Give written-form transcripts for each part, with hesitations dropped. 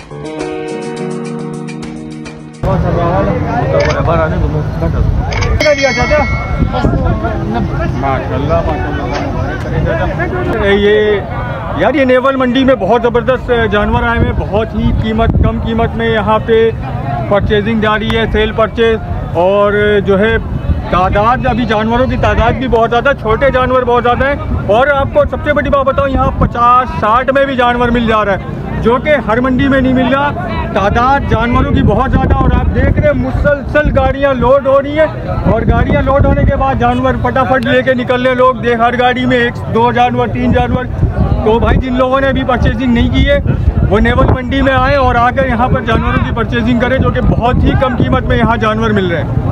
ये यार ये नेवल मंडी में बहुत ज़बरदस्त जानवर आए हैं, बहुत ही कम कीमत में यहाँ पे परचेजिंग जारी है, सेल परचेज। और जो है तादाद, अभी जानवरों की तादाद भी बहुत ज़्यादा, छोटे जानवर बहुत ज़्यादा हैं। और आपको सबसे बड़ी बात बताऊँ, यहाँ 50-60 में भी जानवर मिल जा रहा है, जो कि हर मंडी में नहीं मिल रहा। तादाद जानवरों की बहुत ज़्यादा, और आप देख रहे हैं मुसलसल गाड़ियाँ लोड हो रही हैं, और गाड़ियाँ लोड होने के बाद जानवर फटाफट लेके निकल रहे लोग। देख, हर गाड़ी में 1-2 जानवर, 3 जानवर। तो भाई जिन लोगों ने अभी परचेजिंग नहीं की है वो नेवल मंडी में आए और आकर यहाँ पर जानवरों की परचेजिंग करें, जो कि बहुत ही कम कीमत में यहाँ जानवर मिल रहे हैं।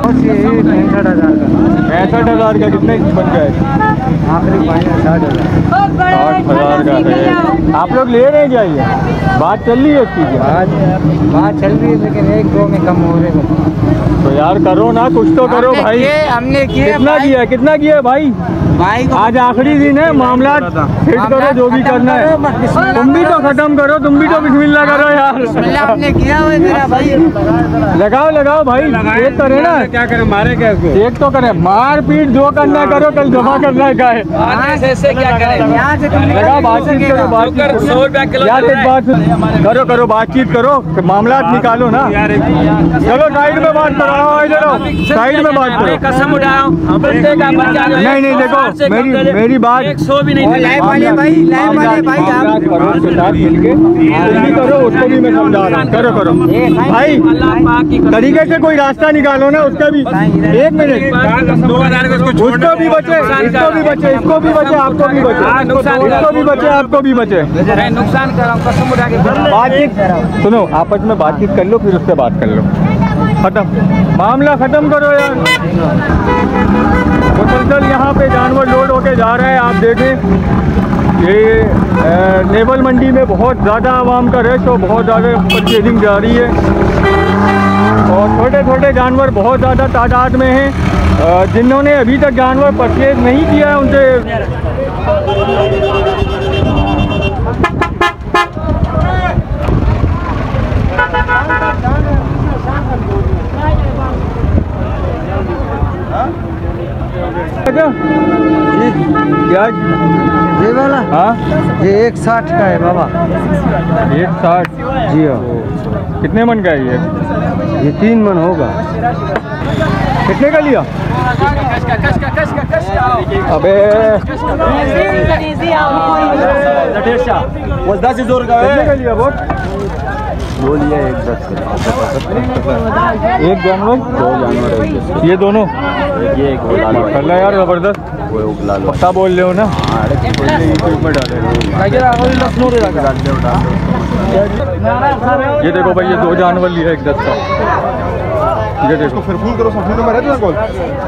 65,000 का कितने बन गए? 60,000 का है। आप लोग ले रहे हैं क्या? ये बात चल रही है इसकी? बात चल रही है, लेकिन 1-2 में कम हो रहे हैं। तो यार करो ना, कुछ तो करो भाई। हमने कितना किया भाई? आज आखिरी दिन है, मामला फिट करो, जो भी करना है। तुम भी तो खत्म करो, तुम भी तो बिस्मिल्लाह करो यार। हमने किया हुआ मेरा भाई। लगाओ भाई, एक करे ना, क्या करे, मारे क्या इसको? एक तो करे, मार पीट जो करना करो, कल जमा करना है क्या है? क्या करें? लगाओ, बातचीत करो, करो बातचीत करो, मामला निकालो ना। चलो साइड में बात करो, साइड में बात करो। कसम उठाओ, नहीं देखो, मेरी बात 100 भी नहीं। लाइव वाले भाई करो, उसको भी मैं समझा रहा हूँ। करो भाई, तरीके से कोई रास्ता निकालो ना, उसका भी 1 मिनट। उसको भी बचे, इसको भी बचे, आपको भी बचे, उसको भी बचे, आपको भी बचे। नुकसान कर रहा हूँ, कसम उठा के बातचीत सुनो, आपस में बातचीत कर लो, फिर उससे बात कर लो। खत्म, मामला खत्म करो यार। मुसलसल यहाँ पे जानवर लोड होके जा रहे हैं। आप देखें, ये नेवल मंडी में बहुत ज़्यादा आवाम का रश और बहुत ज़्यादा परचेजिंग जारी है, और छोटे जानवर बहुत ज़्यादा तादाद में हैं। जिन्होंने अभी तक जानवर परचेज नहीं किया है उनसे ये वाला, हाँ ये 160 का है बाबा। 160? जी हाँ। कितने मन का है ये 3 मन होगा। कितने का लिया? अबे 10 जोर का है। कितने का लिया बोल? 2 लिया, 1 10 एक जानवर, 2 जानवर, ये दोनों, ये एक कर यार जबरदस्त। वो उगला लो, पता बोल रहे हो ना? यूट्यूब में डाले। ये देखो भाई, ये 2 जानवर लिया 1 10 का। ये देखो, फिर फुल करो, सब में रहते हैं कॉल।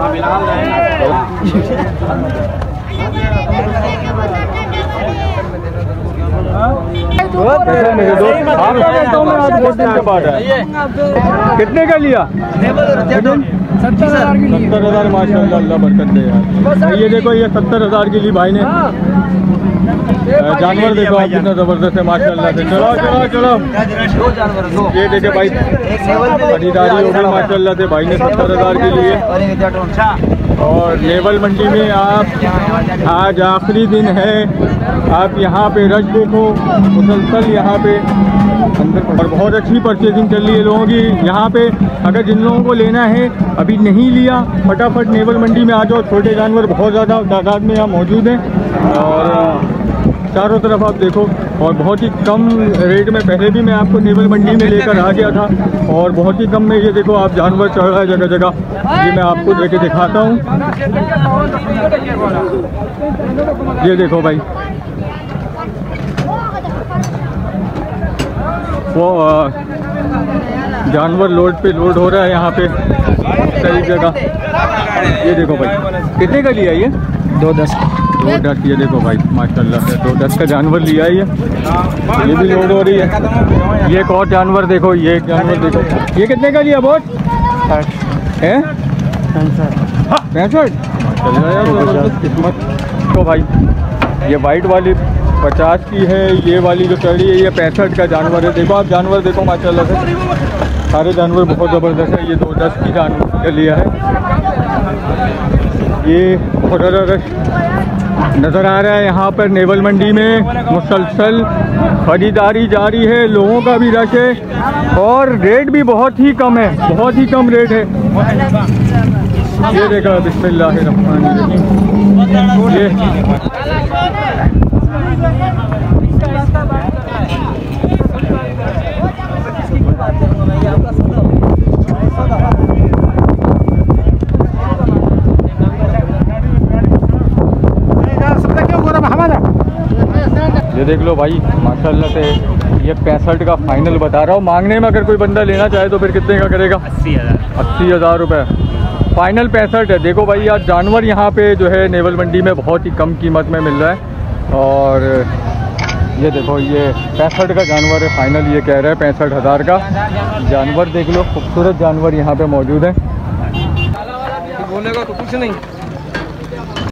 कितने का लिया? 70,000। माशाल्लाह, अल्लाह बरकत दे यार। ये देखो, ये 70,000 के लिए भाई ने जानवर देखो आप कितना जबरदस्त है माशाल्लाह से। चलो ये देखे भाई, खरीदारी हो गई माशाल्लाह से भाई ने 70,000 के लिए। और नेवल मंडी में आप आज आखिरी दिन है, आप यहाँ पे रश देखो मुसलसल यहाँ पे अंदर, और बहुत अच्छी परचेजिंग चल रही है लोगों की यहाँ पे। अगर जिन लोगों को लेना है, अभी नहीं लिया, फटाफट नेवल मंडी में आ जाओ। छोटे जानवर बहुत ज़्यादा तादाद में यहाँ मौजूद हैं, और चारों तरफ आप देखो, और बहुत ही कम रेट में। पहले भी मैं आपको नेवल मंडी में लेकर आ गया था, और बहुत ही कम में ये देखो आप जानवर चढ़ रहा है जगह जगह। ये मैं आपको लेके दिखाता हूँ, ये देखो भाई, वो जानवर लोड पे लोड हो रहा है यहाँ पे सही जगह। ये देखो भाई, कितने का लिया ये? 210। 210। ये देखो भाई माशाल्लाह से 210 का जानवर लिया है ये भी लोड हो रही है। ये एक और जानवर देखो, ये एक जानवर देखो, ये कितने का लिया बोट? है 65। माशाल्लाह यार, किस्मत। तो भाई ये वाइट वाली 50 की है। ये वाली जो चल रही है ये 65 का जानवर है। देखो आप जानवर देखो माशाल्लाह से, सारे जानवर बहुत ज़बरदस्त है। ये 210 की जानवर का लिया है। ये बहुत ज़्यादा रश नज़र आ रहा है यहाँ पर नेवल मंडी में। मुसलसल खरीदारी जारी है, लोगों का भी रश है और रेट भी बहुत ही कम है, बहुत ही कम रेट है। ये देखा बिस्मिल्लाहिर्रहमानिर्रहीम। ये देख लो भाई माशाल्लाह से, ये 65 का फाइनल बता रहा हूँ। मांगने में अगर कोई बंदा लेना चाहे तो फिर कितने का करेगा? 80,000 रुपये फाइनल 65 है। देखो भाई आज जानवर यहाँ पे जो है नेवल मंडी में बहुत ही कम कीमत में मिल रहा है। और ये देखो ये 65 का जानवर है फाइनल, ये कह रहा है 65,000 का जानवर। देख लो खूबसूरत जानवर यहाँ पे मौजूद है। बोलेगा तो कुछ नहीं।